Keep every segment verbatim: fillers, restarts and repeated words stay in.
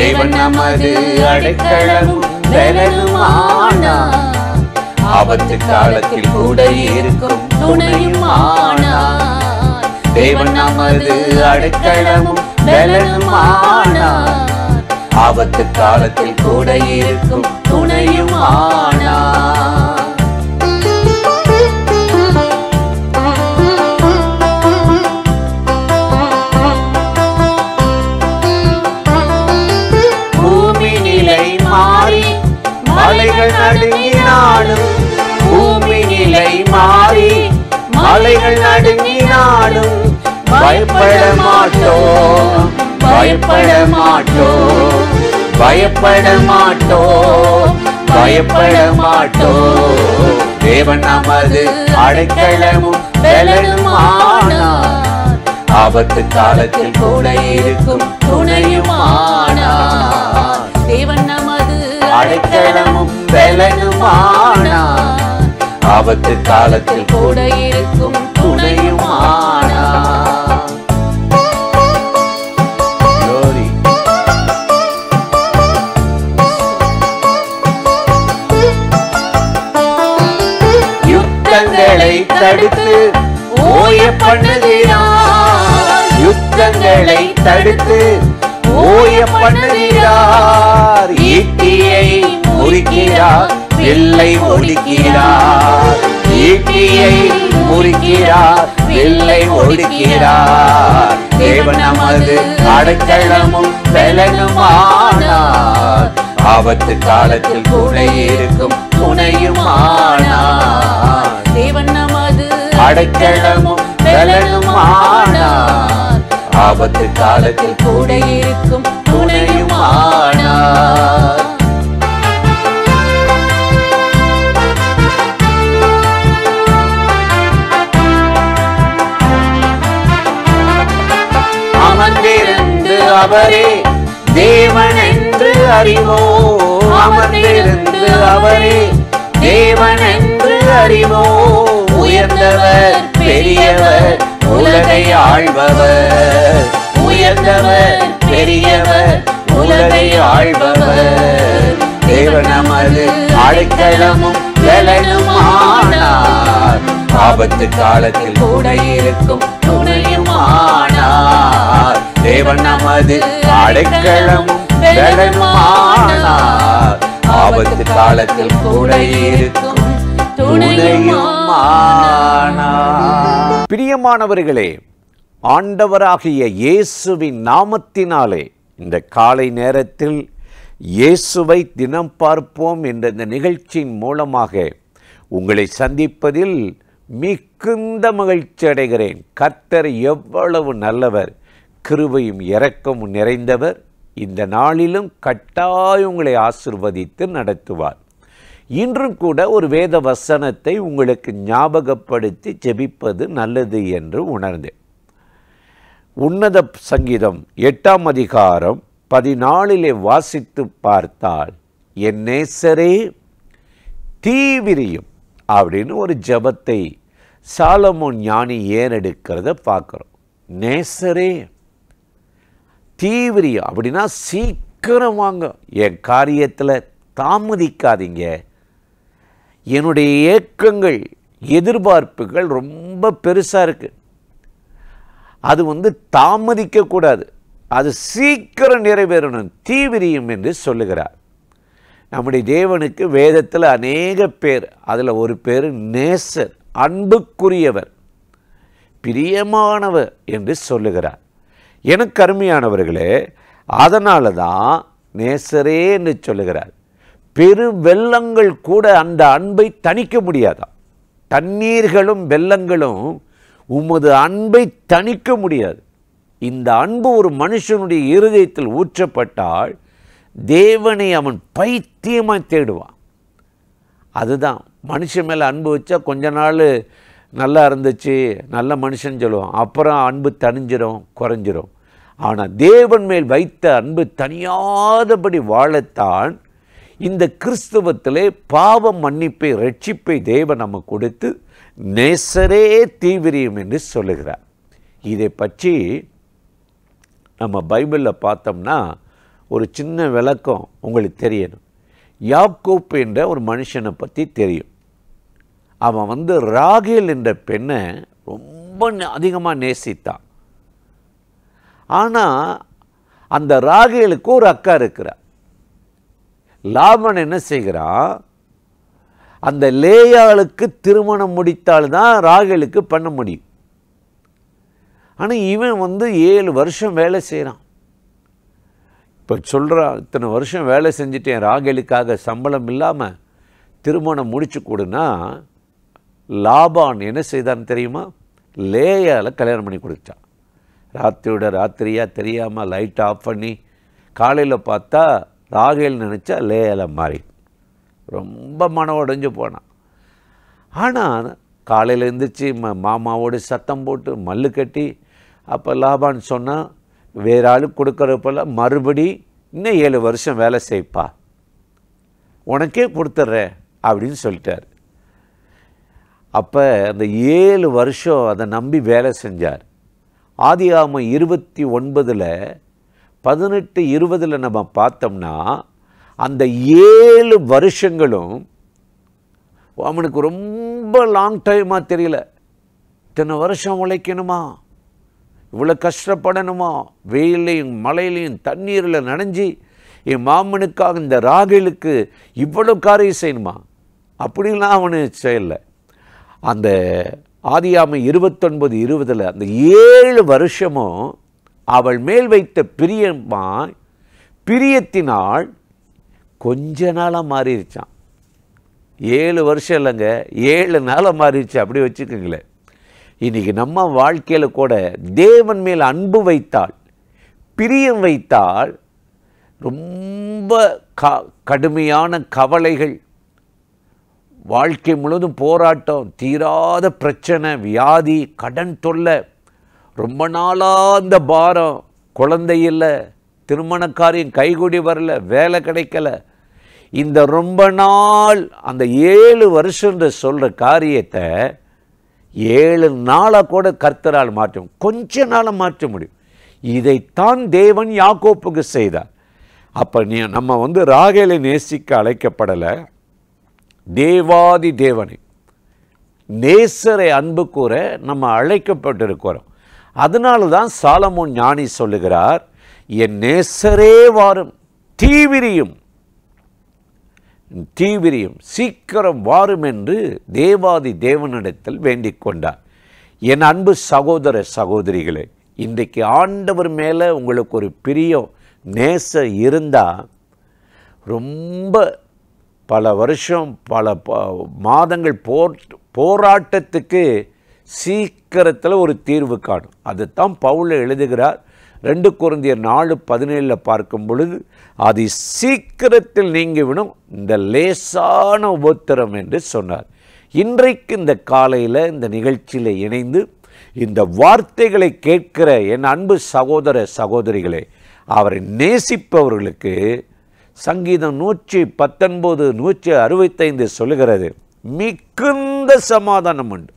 தேவன் நமது அடைக்கலமும் பலனுமானார். ஆபத்து காலத்தில் கூட இருக்கும் துணையுமானார். தேவன் நமது அடைக்கலமும் பலனுமானார். ஆபத்து காலத்தில் கூட இருக்கும் துணையுமானார். பூமி நிலை மாறி மலைகள் நடுங்கினாலும், பூமி நிலை மாறி மலைகள் நடுங்கினாலும் பயப்பட மாட்டோம், பயப்பட மாட்டோம், பயப்பட மாட்டோம், பயப்பட மாட்டோம். தேவன் நமது அடைக்கலமும் பலனுமானார். ஆபத்து காலத்தில் கூட இருக்கும் துணையுமானார். தேவன் நமது அடைக்கலமும் பலனுமானார். ஆபத்து காலத்தில் கூட இருக்கும் துணையுமானார். யுத்தங்களை தடுத்து ஓய பண்ணுகிறார், யுத்தங்களை தடுத்து ஓய பண்ணுகிறார். ஈட்டியை முறிக்கிறார், வில்லை ஒடிக்கிறார். ஈட்டியை முறிக்கிறார், வில்லை ஒடிக்கிறார். தேவன் நமது அடைக்கலமும் பலனுமானார். ஆபத்து காலத்தில் கூட இருக்கும் துணையுமானார். தேவன் நமது அடைக்கலமும் பலனுமானார். ஆபத்து காலத்தில் கூட இருக்கும் துணையுமானார். அமர்ந்திருந்து அவரே தேவன் என்று அறிவோம், அமர்ந்திருந்து அவரே தேவன் என்று அறிவோம். உயர்ந்தவர் பெரியவர் உலகை ஆள்பவர், உயர்ந்தவர் பெரியவர் உலகை ஆள்பவர். தேவன் நமது அடைக்கலமும் பலனுமானார். ஆபத்து காலத்தில் கூட இருக்கும் துணையுமானார். தேவன் நமது அடைக்கலமும் பலனுமானார். ஆபத்து காலத்தில் கூட இருக்கும் துணையுமானார். பிரியமானவர்களே, ஆண்டவராகிய இயேசுவின் நாமத்தினாலே இந்த காலை நேரத்தில் இயேசுவை தினம் பார்ப்போம் என்ற இந்த நிகழ்ச்சியின் மூலமாக உங்களை சந்திப்பதில் மிகுந்த மகிழ்ச்சி அடைகிறேன். கர்த்தர் எவ்வளவு நல்லவர், கிருபையும் இரக்கமும் நிறைந்தவர். இந்த நாளிலும் கட்டாயம் உங்களை ஆசிர்வதித்து நடத்துவார். இன்றும் கூட ஒரு வேத வசனத்தை உங்களுக்கு ஞாபகப்படுத்தி ஜெபிப்பது நல்லது என்று உணர்ந்தேன். உன்னத சங்கீதம் எட்டாம் அதிகாரம் பதினாலிலே வாசித்து பார்த்தால், என் நேசரே தீவிரியும் அப்படின்னு ஒரு ஜெபத்தை சாலமோன் ஞானி ஏறெடுக்கிறத பார்க்குறோம். நேசரே தீவிரியம் அப்படின்னா சீக்கிரம் வாங்க, என் காரியத்தில் தாமதிக்காதீங்க. என்னுடைய ஏக்கங்கள் எதிர்பார்ப்புகள் ரொம்ப பெருசாக இருக்குது, அது வந்து தாமதிக்கக்கூடாது, அது சீக்கிரம் நிறைவேறணும், தீவிரியம் என்று சொல்லுகிறார். நம்முடைய தேவனுக்கு வேதத்தில் அநேக பேர், அதில் ஒரு பேர் நேசர், அன்புக்குரியவர், பிரியமானவர் என்று சொல்லுகிறார். எனக்கு அருமையானவர்களே, அதனால தான் நேசரே என்று சொல்லுகிறார். பெரு வெள்ளங்கள் கூட அந்த அன்பை தணிக்க முடியாதான். தண்ணீர்களும் வெள்ளங்களும் உமது அன்பை தணிக்க முடியாது. இந்த அன்பு ஒரு மனுஷனுடைய இருதயத்தில் ஊற்றப்பட்டால் தேவனை அவன் பைத்தியமாய் தேடுவான். அதுதான் மனுஷன் மேலே அன்பு வச்சா கொஞ்ச நாள் நல்லா இருந்துச்சு, நல்ல மனுஷன் சொல்லுவான், அப்புறம் அன்பு தணிஞ்சிரும், குறைஞ்சிரும். ஆனால் தேவன் மேல் வைத்த அன்பு தனியாதபடி வாழத்தான் இந்த கிறிஸ்துவத்திலே பாவ மன்னிப்பை, ரட்சிப்பை தேவன் நமக்கு கொடுத்து நேசரே தீவிரியம் என்று சொல்லுகிறார். இதை பற்றி நம்ம பைபிளில் பார்த்தோம்னா ஒரு சின்ன விளக்கம் உங்களுக்கு தெரியணும். யாக்கோப்பு என்ற ஒரு மனுஷனை பற்றி தெரியும். அவன் வந்து ராகேல் என்ற பெண்ணை ரொம்ப அதிகமாக நேசித்தான். ஆனால் அந்த ராகேலுக்கு ஒரு அக்கா இருக்கிறார். லாபான் என்ன செய்கிறான், அந்த லேயாளுக்கு திருமணம் முடித்தால்தான் ராகேலுக்கு பண்ண முடியும். ஆனால் இவன் வந்து ஏழு வருஷம் வேலை செய்கிறான். இப்போ சொல்கிறான், இத்தனை வருஷம் வேலை செஞ்சுட்டேன், ராகேலுக்காக சம்பளம் இல்லாமல் திருமணம் முடிச்சு கொடுனா, லாபான் என்ன செய்தான்னு தெரியுமா, லேயால் கல்யாணம் பண்ணி கொடுத்தான். ராத்திரியோட ராத்திரியாக தெரியாமல் லைட் ஆஃப் பண்ணி காலையில் பார்த்தா ராகேல் நினச்சா லேயால் மாறி ரொம்ப மனம் உடைஞ்சு போனான். ஆனால் காலையில் எழுந்திரிச்சு ம மாமாவோடு சத்தம் போட்டு மல்லு கட்டி, அப்போ லாபான் சொன்னால் வேற ஆளுக்கு கொடுக்குறப்பல மறுபடி இன்னும் ஏழு வருஷம் வேலை செய்ப்பா, உனக்கே கொடுத்துட்றேன் அப்படின்னு சொல்லிட்டார். அப்போ அந்த ஏழு வருஷம் அதை நம்பி வேலை செஞ்சார். ஆதியாகமம் இருபத்தி ஒன்பதில் பதினெட்டு இருபதில் நம்ம பார்த்தோம்னா அந்த ஏழு வருஷங்களும் அவனுக்கு ரொம்ப லாங் டைமாக தெரியல. இத்தனை வருஷம் உழைக்கணுமா, இவ்வளோ கஷ்டப்படணுமா, வெயிலையும் மழையிலையும் தண்ணீரில் நனைஞ்சி என் மாமனுக்காக இந்த ராகேலுக்கு இவ்வளோ காரியம் செய்யணுமா, அப்படின்லாம் அவனு செய்யலை. அந்த ஆதியாகமம் இருபத்தொன்பது இருபதில் அந்த ஏழு வருஷமும் அவள் மேல் வைத்த பிரியமாய் பிரியத்தினால் கொஞ்ச நாளாக மாறிடுச்சான். ஏழு வருஷம் இல்லைங்க, ஏழு நாளாக மாறிடுச்சு. அப்படி வச்சுக்கோங்களேன். இன்றைக்கி நம்ம வாழ்க்கையில் கூட தேவன் மேல் அன்பு வைத்தால், பிரியம் வைத்தால், ரொம்ப க கடுமையான கவலைகள், வாழ்க்கை முழுவதும் போராட்டம், தீராத பிரச்சனை, வியாதி, கடன் தொல்லை, ரொம்ப நாளாக இந்த பாரம், குழந்தை இல்லை, திருமண காரியம் கைகூடி வரல, வேலை கிடைக்கல, இந்த ரொம்ப நாள் அந்த ஏழு வருஷன்ற சொல்கிற காரியத்தை ஏழு நாளாக கூட கர்த்தரால் மாற்றும், கொஞ்ச நாளாக மாற்ற முடியும். இதைத்தான் தேவன் யாக்கோப்புக்கு செய்தார். அப்போ நீ நம்ம வந்து ராகேலை நேசிக்க அழைக்கப்படலை, தேவாதி தேவனை நேசரை அன்பு கூற நம்ம அழைக்கப்பட்டிருக்கிறோம். அதனால தான் சாலமோன் ஞானி சொல்லுகிறார், என் நேசரே வாரும், தீவிரியும் தீவிரியும் சீக்கிரம் வாரும் என்று தேவாதி தேவனிடத்தில் வேண்டிக் கொண்டார். என் அன்பு சகோதர சகோதரிகளே, இன்றைக்கு ஆண்டவர் மேலே உங்களுக்கு ஒரு பிரியம் நேசம் இருந்தால், ரொம்ப பல வருஷம் பல மாதங்கள் போர் போராட்டத்துக்கு சீக்கிரத்தில் ஒரு தீர்வு காணும். அதுதான் பவுல் எழுதுகிறார். ரெண்டு கொரிந்தியர் நாலு பதினேழில் பார்க்கும் பொழுது, அது சீக்கிரத்தில் நீங்கிவிடும் இந்த லேசான உபத்திரம் என்று சொன்னார். இன்றைக்கு இந்த காலையில் இந்த நிகழ்ச்சியில் இணைந்து இந்த வார்த்தைகளை கேட்கிற என் அன்பு சகோதர சகோதரிகளே, அவரை நேசிப்பவர்களுக்கு சங்கீதம் நூற்றி பத்தொன்பது நூற்றி அறுபத்தைந்து சொல்லுகிறது, மிகுந்த சமாதானம் உண்டு.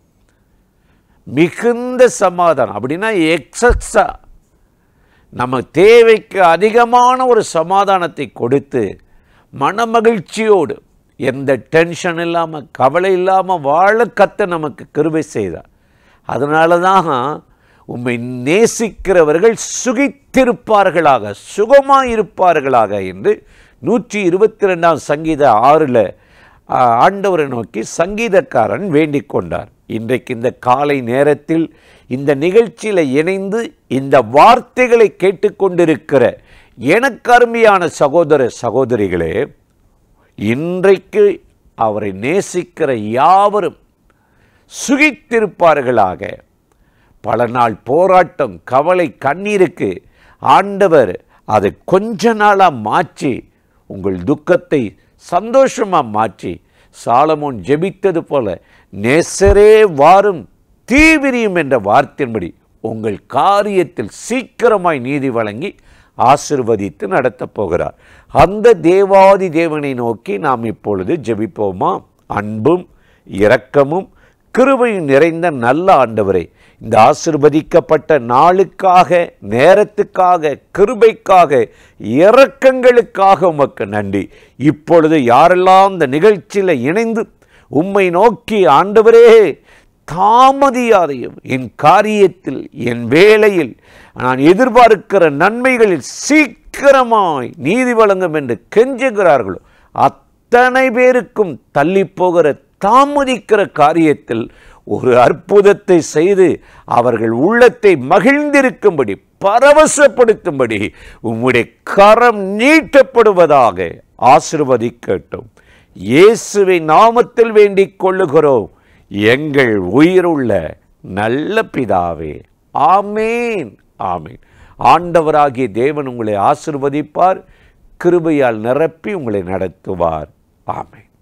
மிகுந்த சமாதானம் அப்படின்னா எக்ஸஸா நம்ம தேவைக்கு அதிகமான ஒரு சமாதானத்தை கொடுத்து மனமகிழ்ச்சியோடு எந்த டென்ஷன் இல்லாமல் கவலை இல்லாமல் வாழ கத்த நமக்கு கிருபை செய்தார். அதனால தான் உம்மை நேசிக்கிறவர்கள் சுகித்திருப்பார்களாக, சுகமாக இருப்பார்களாக என்று நூற்றி இருபத்தி ரெண்டாம் சங்கீத ஆறில் ஆண்டவரை நோக்கி சங்கீதக்காரன் வேண்டிக் கொண்டார். இன்றைக்கு இந்த காலை நேரத்தில் இந்த நிகழ்ச்சியில் இணைந்து இந்த வார்த்தைகளை கேட்டுக்கொண்டிருக்கிற எனக்கு அருமையான சகோதர சகோதரிகளே, இன்றைக்கு அவரை நேசிக்கிற யாவரும் சுகித்திருப்பார்களாக. பல நாள் போராட்டம், கவலை, கண்ணீருக்கு ஆண்டவர் அதை கொஞ்ச நாளாக மாற்றி உங்கள் துக்கத்தை சந்தோஷமாக மாற்றி, சாலமோன் ஜெபித்தது போல நேசரே வாரும் தீவிரியும் என்ற வார்த்தையின்படி உங்கள் காரியத்தில் சீக்கிரமாய் நீதி வழங்கி ஆசிர்வதித்து நடத்தப் போகிறார். அந்த தேவாதி தேவனை நோக்கி நாம் இப்பொழுது ஜெபிப்போமா? அன்பும் இரக்கமும் கிருபையும் நிறைந்த நல்ல ஆண்டவரே, இந்த ஆசீர்வதிக்கப்பட்ட நாளுக்காக, நேரத்துக்காக, கிருபைக்காக, இரக்கங்களுக்காக உமக்கு நன்றி. இப்பொழுது யாரெல்லாம் இந்த நிகழ்ச்சியில் இணைந்து உம்மை நோக்கி, ஆண்டவரே தாமதியாதையும் என் காரியத்தில், என் வேலையில், நான் எதிர்பார்க்கிற நன்மைகளில் சீக்கிரமாய் நீதி வழங்கும் என்று கெஞ்சுகிறார்களோ அத்தனை பேருக்கும் தள்ளி போகிற, தாமதிக்கிற காரியத்தில் ஒரு அற்புதத்தை செய்து அவர்கள் உள்ளத்தை மகிழ்ந்திருக்கும்படி, பரவசப்படுத்தும்படி உம்முடைய கரம் நீட்டப்படுவதாக ஆசீர்வதிக்கட்டும். இயேசுவின் நாமத்தில் வேண்டிக் கொள்ளுகிறோம் எங்கள் உயிருள்ள நல்ல பிதாவே. ஆமேன், ஆமேன். ஆண்டவராகிய தேவன் உங்களை ஆசீர்வதிப்பார், கிருபையால் நிரப்பி உங்களை நடத்துவார். ஆமேன்.